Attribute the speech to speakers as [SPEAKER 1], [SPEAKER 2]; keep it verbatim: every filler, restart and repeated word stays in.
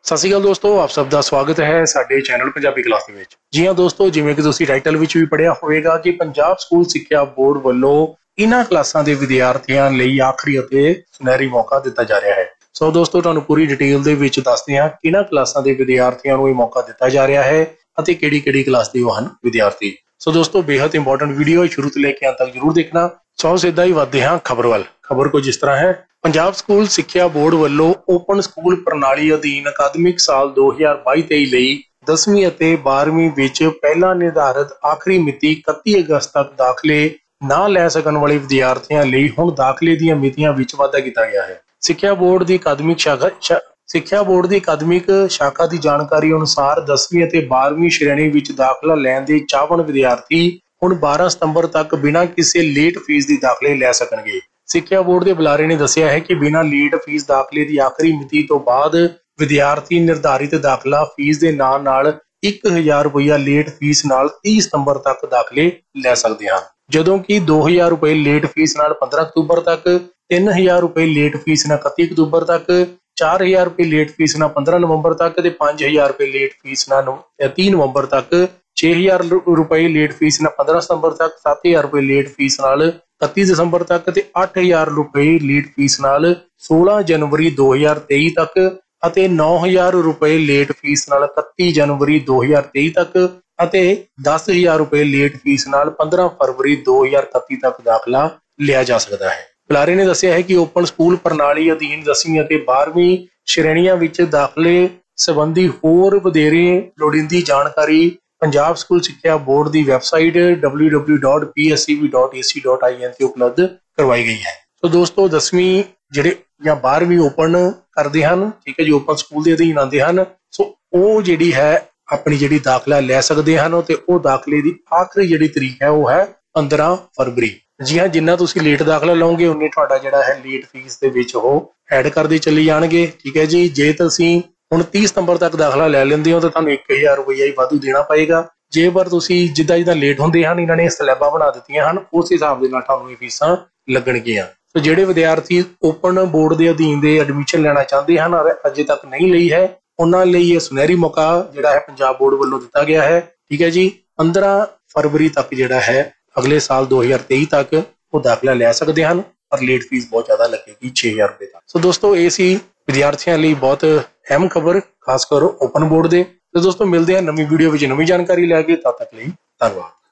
[SPEAKER 1] ਸਤਿ ਸ਼੍ਰੀ ਅਕਾਲ ਦੋਸਤੋ, ਆਪ ਸਭ ਦਾ ਸਵਾਗਤ ਹੈ ਸਾਡੇ ਚੈਨਲ ਪੰਜਾਬੀ ਕਲਾਸ ਦੇ ਵਿੱਚ। ਜੀ ਹਾਂ ਦੋਸਤੋ, ਜਿਵੇਂ ਕਿ ਤੁਸੀਂ ਟਾਈਟਲ ਵਿੱਚ ਵੀ ਪੜ੍ਹਿਆ ਹੋਵੇਗਾ ਕਿ ਪੰਜਾਬ ਸਕੂਲ ਸਿੱਖਿਆ ਬੋਰਡ ਵੱਲੋਂ ਇਹਨਾਂ ਕਲਾਸਾਂ ਦੇ ਵਿਦਿਆਰਥੀਆਂ ਲਈ ਆਖਰੀ ਅਤੇ ਸੁਨਹਿਰੀ ਮੌਕਾ ਦਿੱਤਾ ਜਾ ਰਿਹਾ ਹੈ। ਸੋ ਦੋਸਤੋ, ਤੁਹਾਨੂੰ ਪੂਰੀ ਡਿਟੇਲ ਦੇ ਵਿੱਚ ਦੱਸਦੇ ਹਾਂ ਕਿਹਨਾਂ ਕਲਾਸਾਂ ਦੇ ਵਿਦਿਆਰਥੀਆਂ ਨੂੰ ਇਹ ਮੌਕਾ ਦਿੱਤਾ ਜਾ ਰਿਹਾ ਹੈ ਅਤੇ ਕਿਹੜੀ ਕਿਹੜੀ ਕਲਾਸ ਦੇ ਉਹ ਹਨ ਵਿਦਿਆਰਥੀ। ਸੋ ਦੋਸਤੋ, ਬੇहद ਇੰਪੋਰਟੈਂਟ ਵੀਡੀਓ ਸ਼ੁਰੂ ਤੋਂ ਲੈ ਕੇ ਅੰਤ ਤੱਕ ਜ਼ਰੂਰ ਦੇਖਣਾ। ਸੋ ਸਿੱਧਾ ਹੀ ਵੱਧਦੇ ਹਾਂ ਖਬਰ ਵੱਲ। ਖਬਰ ਕੁਝ ਇਸ ਤਰ੍ਹਾਂ ਹੈ। ਪੰਜਾਬ ਸਕੂਲ ਸਿੱਖਿਆ ਬੋਰਡ ਵੱਲੋਂ ਓਪਨ ਸਕੂਲ ਪ੍ਰਣਾਲੀ ਅਧੀਨ ਅਕਾਦਮਿਕ ਸਾਲ ਦੋ ਹਜ਼ਾਰ ਬਾਈ ਤੇਈ ਲਈ ਦਸਵੀਂ ਅਤੇ ਬਾਰ੍ਹਵੀਂ ਵਿੱਚ ਪਹਿਲਾਂ ਨਿਰਧਾਰਤ ਆਖਰੀ ਮਿਤੀ ਇਕੱਤੀ ਅਗਸਤ ਤੱਕ ਦਾਖਲੇ ਨਾ ਲੈ ਸਕਣ ਵਾਲੇ ਵਿਦਿਆਰਥੀਆਂ ਲਈ ਹੁਣ ਦਾਖਲੇ ਦੀਆਂ ਮਿਤੀਆਂ ਵਿੱਚ ਵਾਧਾ ਕੀਤਾ ਗਿਆ ਹੈ। ਸਿੱਖਿਆ ਬੋਰਡ ਦੀ ਅਕਾਦਮਿਕ ਸ਼ਾਖਾ ਸਿੱਖਿਆ ਬੋਰਡ ਦੀ ਅਕਾਦਮਿਕ ਸ਼ਾਖਾ ਦੀ ਜਾਣਕਾਰੀ ਅਨੁਸਾਰ ਦਸਵੀਂ ਅਤੇ ਬਾਰ੍ਹਵੀਂ ਸ਼੍ਰੇਣੀ ਵਿੱਚ ਦਾਖਲਾ ਲੈਣ ਦੇ ਚਾਹਵਾਨ ਵਿਦਿਆਰਥੀ ਹੁਣ ਬਾਰਾਂ ਸਤੰਬਰ ਤੱਕ ਬਿਨਾਂ ਕਿਸੇ ਲੇਟ ਫੀਸ ਦੀ ਦਾਖਲੇ ਲੈ ਸਕਣਗੇ। ਸਿੱਖਿਆ ਬੋਰਡ ਦੇ ਬੁਲਾਰੇ ਨੇ ਦੱਸਿਆ ਹੈ ਕਿ ਬਿਨਾਂ ਲੇਟ ਫੀਸ ਦਾਖਲੇ ਦੀ ਆਖਰੀ ਮਿਤੀ ਤੋਂ ਬਾਅਦ ਵਿਦਿਆਰਥੀ ਨਿਰਧਾਰਿਤ ਦਾਖਲਾ ਫੀਸ ਦੇ ਨਾਲ ਨਾਲ ਇੱਕ ਹਜ਼ਾਰ ਰੁਪਇਆ ਲੇਟ ਫੀਸ ਨਾਲ ਤੀਹ ਸਤੰਬਰ ਤੱਕ ਦਾਖਲੇ ਲੈ ਸਕਦੇ ਹਨ, ਜਦੋਂ ਕਿ ਦੋ ਹਜ਼ਾਰ ਰੁਪਏ ਲੇਟ ਫੀਸ ਨਾਲ ਪੰਦਰਾਂ ਅਕਤੂਬਰ ਤੱਕ, ਤਿੰਨ ਹਜ਼ਾਰ ਰੁਪਏ ਲੇਟ ਫੀਸ ਨਾਲ ਇਕੱਤੀ ਅਕਤੂਬਰ ਤੱਕ, ਚਾਰ ਹਜ਼ਾਰ ਰੁਪਏ ਲੇਟ ਫੀਸ ਨਾਲ ਪੰਦਰਾਂ ਨਵੰਬਰ ਤੱਕ ਤੇ ਪੰਜ ਹਜ਼ਾਰ ਰੁਪਏ ਲੇਟ ਫੀਸ ਨਾਲ ਤੀਹ ਨਵੰਬਰ ਤੱਕ, ਛੇ ਹਜ਼ਾਰ ਰੁਪਏ ਲੇਟ ਫੀਸ ਨਾਲ ਪੰਦਰਾਂ ਸਤੰਬਰ ਤੱਕ, ਸੱਤ ਹਜ਼ਾਰ ਰੁਪਏ ਲੇਟ ਫੀਸ ਨਾਲ ਇਕੱਤੀ ਦਸੰਬਰ ਤੱਕ ਤੇ ਅੱਠ ਹਜ਼ਾਰ ਰੁਪਏ ਲੇਟ ਫੀਸ ਨਾਲ ਸੋਲਾਂ ਜਨਵਰੀ ਦੋ ਹਜ਼ਾਰ ਤੇਈ ਤੱਕ ਅਤੇ ਨੌ ਹਜ਼ਾਰ ਰੁਪਏ ਲੇਟ ਫੀਸ ਨਾਲ ਇਕੱਤੀ ਜਨਵਰੀ ਦੋ ਹਜ਼ਾਰ ਤੇਈ ਤੱਕ ਅਤੇ ਦਸ ਹਜ਼ਾਰ ਰੁਪਏ ਲੇਟ ਫੀਸ ਨਾਲ ਪੰਦਰਾਂ ਫਰਵਰੀ ਦੋ ਹਜ਼ਾਰ ਇਕੱਤੀ ਤੱਕ ਦਾਖਲਾ ਲਿਆ ਜਾ ਸਕਦਾ ਹੈ। ਬੁਲਾਰੇ ਨੇ ਦੱਸਿਆ ਹੈ ਕਿ ਓਪਨ ਸਕੂਲ ਪ੍ਰਣਾਲੀ ਅਧੀਨ ਦਸਵੀਂ ਅਤੇ ਬਾਰ੍ਹਵੀਂ ਸ਼੍ਰੇਣੀਆਂ ਵਿੱਚ ਦਾਖਲੇ ਸੰਬੰਧੀ ਹੋਰ ਵਧੇਰੇ ਲੋੜੀਂਦੀ ਜਾਣਕਾਰੀ ਪੰਜਾਬ ਸਕੂਲ ਸਿੱਖਿਆ ਬੋਰਡ ਦੀ website W W W dot P S E B dot A C dot I N ਤੇ ਉਪਲਬਧ ਕਰਵਾਈ ਗਈ ਹੈ। ਸੋ ਦੋਸਤੋ, ਦਸਵੀਂ ਜਿਹੜੇ ਜਾਂ ਬਾਰ੍ਹਵੀਂ ਓਪਨ ਕਰਦੇ ਹਨ, ਠੀਕ ਹੈ ਜੀ, ਓਪਨ ਸਕੂਲ ਦੇ ਅਧੀਨ ਆਉਂਦੇ ਹਨ, ਸੋ ਉਹ ਜਿਹੜੀ ਹੈ ਆਪਣੀ ਜਿਹੜੀ ਦਾਖਲਾ ਲੈ ਸਕਦੇ ਹਨ ਤੇ ਉਹ ਦਾਖਲੇ ਦੀ ਆਖਰੀ ਜਿਹੜੀ ਤਰੀਕ ਹੈ ਉਹ ਹੈ ਪੰਦਰਾਂ ਫਰਵਰੀ। ਜੀ ਹਾਂ, ਜਿੰਨਾ ਤੁਸੀਂ ਲੇਟ ਦਾਖਲਾ ਲਓਗੇ ਉਨੀ ਤੁਹਾਡਾ ਜਿਹੜਾ ਹੈ ਲੇਟ ਫੀਸ ਦੇ ਵਿੱਚ ਉਹ ਐਡ ਕਰਦੇ ਚਲੇ ਜਾਣਗੇ, ਠੀਕ ਹੈ ਜੀ। ਜੇ ਤੁਸੀਂ ਹੁਣ ਤੀਹ ਸਤੰਬਰ ਤੱਕ ਦਾਖਲਾ ਲੈ ਲੈਂਦੇ ਹੋ ਤਾਂ ਤੁਹਾਨੂੰ ਇੱਕ ਹਜ਼ਾਰ ਰੁਪਈਆ ਹੀ ਵਾਧੂ ਦੇਣਾ ਪਏਗਾ। ਜੇ ਪਰ ਤੁਸੀਂ ਜਿੱਦਾਂ ਜਿੱਦਾਂ ਲੇਟ ਹੁੰਦੇ ਹਨ, ਇਹਨਾਂ ਨੇ ਸਲੈਬਾਂ ਬਣਾ ਦਿੱਤੀਆਂ ਹਨ, ਉਸ ਹਿਸਾਬ ਦੇ ਨਾਲ ਤੁਹਾਨੂੰ ਇਹ ਫੀਸਾਂ ਲੱਗਣਗੀਆਂ। ਸੋ ਜਿਹੜੇ ਵਿਦਿਆਰਥੀ ਓਪਨ ਬੋਰਡ ਦੇ ਅਧੀਨ ਦੇ ਐਡਮਿਸ਼ਨ ਲੈਣਾ ਚਾਹੁੰਦੇ ਹਨ ਔਰ ਅਜੇ ਤੱਕ ਨਹੀਂ ਲਈ ਹੈ, ਉਹਨਾਂ ਲਈ ਇਹ ਸੁਨਹਿਰੀ ਮੌਕਾ ਜਿਹੜਾ ਹੈ ਪੰਜਾਬ ਬੋਰਡ ਵੱਲੋਂ ਦਿੱਤਾ ਗਿਆ ਹੈ, ਠੀਕ ਹੈ ਜੀ। ਪੰਦਰਾਂ ਫਰਵਰੀ ਤੱਕ ਜਿਹੜਾ ਹੈ ਅਗਲੇ ਸਾਲ ਦੋ ਹਜ਼ਾਰ ਤੇਈ ਤੱਕ ਉਹ ਦਾਖਲਾ ਲੈ ਸਕਦੇ ਹਨ, ਪਰ ਲੇਟ ਫੀਸ ਬਹੁਤ ਜ਼ਿਆਦਾ ਲੱਗੇਗੀ, ਛੇ ਹਜ਼ਾਰ ਰੁਪਏ ਤੱਕ। ਸੋ ਦੋਸਤੋ, ਇਹ ਸੀ ਵਿਦਿਆਰਥੀਆਂ ਲਈ ਬਹੁਤ ਅਹਿਮ ਖਬਰ, ਖਾਸ ਕਰ ਓਪਨ ਬੋਰਡ ਦੇ। ਤੇ ਦੋਸਤੋ, ਮਿਲਦੇ ਹਾਂ ਨਵੀਂ ਵੀਡੀਓ ਵਿੱਚ ਨਵੀਂ ਜਾਣਕਾਰੀ ਲੈ ਕੇ। ਤਦ ਤੱਕ ਲਈ ਧੰਨਵਾਦ।